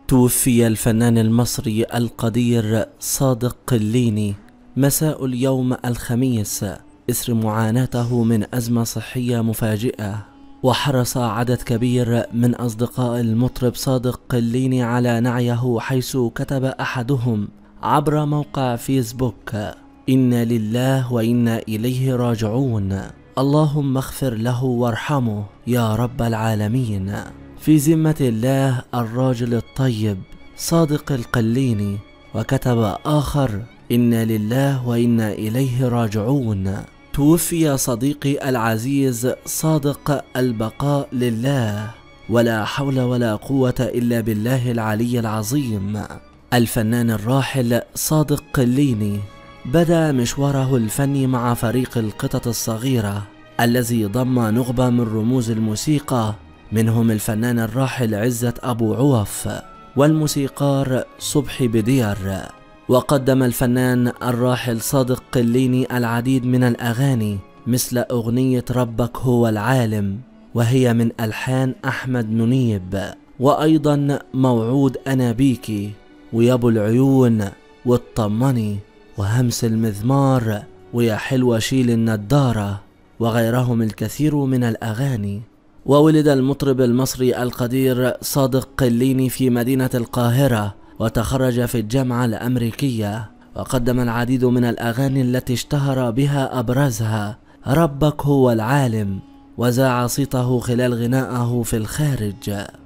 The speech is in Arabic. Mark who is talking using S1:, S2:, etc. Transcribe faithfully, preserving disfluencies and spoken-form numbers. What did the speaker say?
S1: توفي الفنان المصري القدير صادق قليني مساء اليوم الخميس إثر معاناته من أزمة صحية مفاجئة. وحرص عدد كبير من أصدقاء المطرب صادق قليني على نعيه، حيث كتب أحدهم عبر موقع فيسبوك: إنا لله وإنا إليه راجعون، اللهم اغفر له وارحمه يا رب العالمين. في ذمة الله الراجل الطيب صادق القليني. وكتب آخر: إنا لله وإنا إليه راجعون. توفي صديقي العزيز صادق، البقاء لله، ولا حول ولا قوة إلا بالله العلي العظيم. الفنان الراحل صادق قليني بدأ مشواره الفني مع فريق القطط الصغيرة الذي ضم نخبة من رموز الموسيقى، منهم الفنان الراحل عزت أبو عوف والموسيقار صبحي بدير. وقدم الفنان الراحل صادق قليني العديد من الأغاني، مثل أغنية ربك هو العالم، وهي من ألحان أحمد منيب، وأيضا موعود أنا بيكي، ويابو العيون، واطمني، وهمس المزمار، ويا حلوة شيل الندارة، وغيرهم الكثير من الأغاني. وولد المطرب المصري القدير صادق قليني في مدينة القاهرة، وتخرج في الجامعة الأمريكية، وقدم العديد من الأغاني التي اشتهر بها أبرزها ربك هو العالم، وذاع صيته خلال غنائه في الخارج.